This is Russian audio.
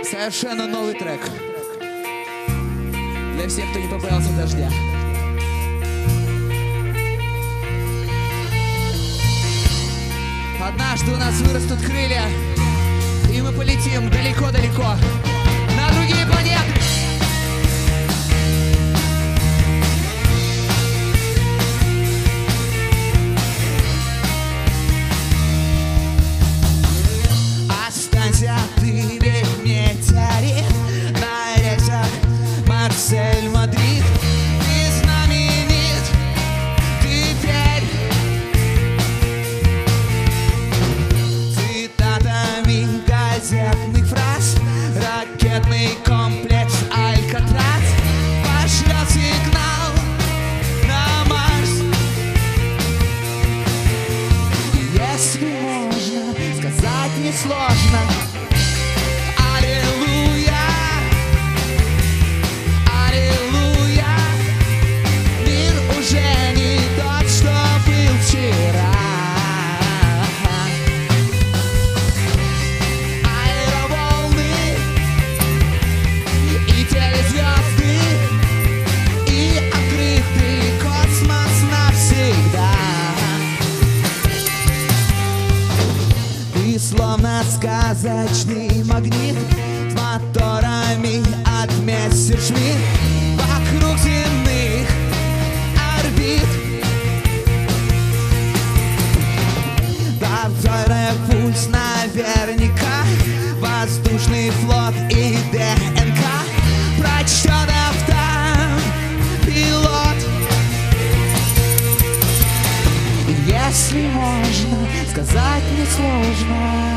Совершенно новый трек для всех, кто не побоялся дождя. Однажды у нас вырастут крылья, и мы полетим далеко-далеко на другие планеты. Останься ты, ведь метеорит на рельсах Марсель-Мадрид. Ты знаменит теперь цитатами газетных фраз. Ракетный комплекс Алькатрас пошлет сигнал на Марс. Если можно сказать несложно: аллилуйя, аллилуйя. Мир уже не тот, что был вчера. Аэроволны и телезвезды, и открытый космос навсегда. Ты словно сказочный магнит с моторами от Мессершмитт вокруг земных орбит. Повторяя пульс наверняка, воздушный флот и ДНК прочтет автопилот. Если можно сказать несложно: